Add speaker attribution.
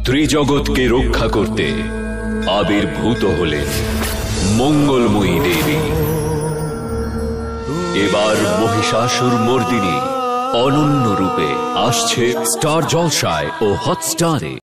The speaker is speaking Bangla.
Speaker 1: ত্রিজগৎকে রক্ষা করতে আবির্ভূত হলেন মঙ্গলময়ী দেবী। এবার মহিষাসুর মর্দিনী অনন্য রূপে আসছে স্টার জলসায় ও হটস্টারে।